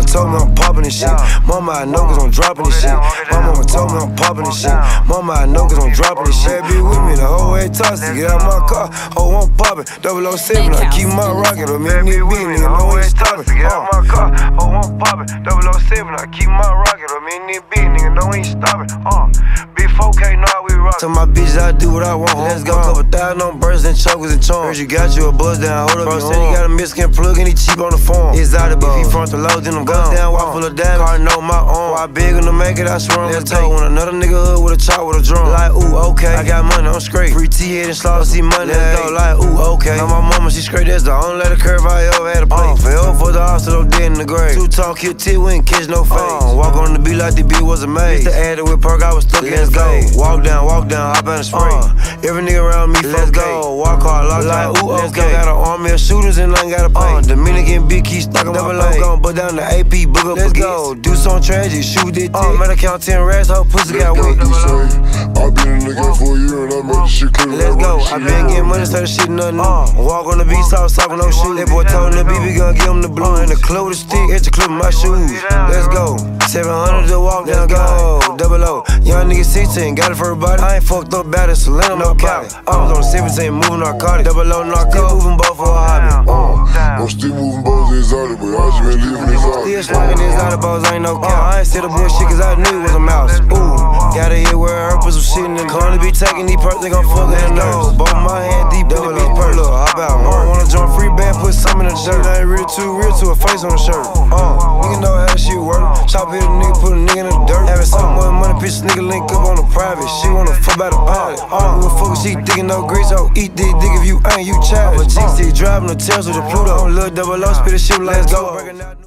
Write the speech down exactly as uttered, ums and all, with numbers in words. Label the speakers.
Speaker 1: told me I'm poppin' this shit. Mama, I know cause I'm dropping this shit. My mama told me I'm poppin' this shit. Mama, I know cause I'm dropping this shit. Be with me the whole way tossed to get out my car. Oh, I'm poppin'. double oh seven, I keep my rocket. Or me and me, nigga, no way stoppin'. Get out my car. Oh, I'm poppin'. double oh seven, I keep my rocket. Or me and me, nigga, no ain't stoppin'. Uh, big four K, know how we rock. Tell my bitches I do what I want. Let's go. Couple thousand on bursts and chokers and charms. Heard you got you a buzz down, hold up. Bro, said he got a Mexican plug and he cheap on the phone. It's out of if he front the load, then I'm gone. Down, walk full of diamonds. Car know my own. Why big on to make it, I swear I'm gonna take. When another nigga hood with a chop with a drum. Like, ooh, okay. I got money, I'm straight. Free T-head and slaughter, see money. Let's go. Like, ooh, okay. Now my mama, she straight. That's the only letter curve I ever had to play. Uh, fell for the hospital, dead in the grave. Too tall, kill T, we ain't catch no face. Uh, walk on the beat like the beat was a maze. Used to add it with perk, I was stuck in his go. Walk down, walk down, hop out and spray. Uh, every nigga around me, let's go. Walk hard, lock like, ooh, let's okay. Go. Got an army of shooters and I ain't gotta pay. Uh, Dominican big key stuck on my plate. Gon' put down the A P, book up. Let's go. Do something tragic, shoot this uh, man, I count ten rats, whole pussy got wet.
Speaker 2: I been in the game for a year and I made this shit clear.
Speaker 1: Let's go. I been getting money, started shit nothing. Uh, walk on the beat, soft, soft, no shoe. That boy told him the B B gon' give him the blue. And the clue with the stick, extra clip in my shoes. Let's go. seven hundred to walk down, go. Double O. Young nigga sixteen, got it for everybody. I ain't fucked up bad as Selena, no cap. I was on seventeen, moving narcotic. Double O, narco, moving both for a hobby. Uh,
Speaker 2: I'm still moving both exotic, but I just been leaving exotic.
Speaker 1: Still slanging exotic balls, ain't no cap. I ain't said the bullshit cause I knew it was a mouse. Ooh, gotta hit where her put some shit in the corner. Be taking these perks, they gon' fuck that nose. Both my hand deep in the beat perk. Look, hop out. I wanna join free band, put some in the dirt. I ain't real too real to a face on the shirt. Uh, nigga know how that shit work. Chop hit a nigga, put a nigga in the dirt. Having so much money, bitch, nigga link up on the private. She wanna fuck by the pilot. Uh, who fuck she digging no grease, oh, eat this dick if you ain't, you child. But G C driving the tails with the Pluto. Little double O, spit a shit, let's go.